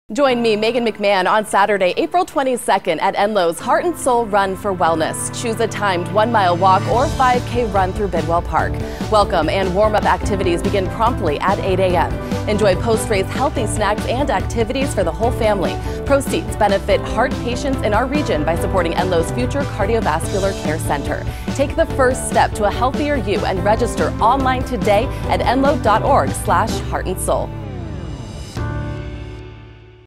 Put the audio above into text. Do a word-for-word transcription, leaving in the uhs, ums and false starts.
Join me, Megan McMahon, on Saturday, April twenty-second at Enloe's Heart and Soul Run for Wellness. Choose a timed one-mile walk or five K run through Bidwell Park. Welcome and warm-up activities begin promptly at eight A M Enjoy post-race healthy snacks and activities for the whole family. Proceeds benefit heart patients in our region by supporting Enloe's Future Cardiovascular Care Center. Take the first step to a healthier you and register online today at enloe dot org slash heart and soul.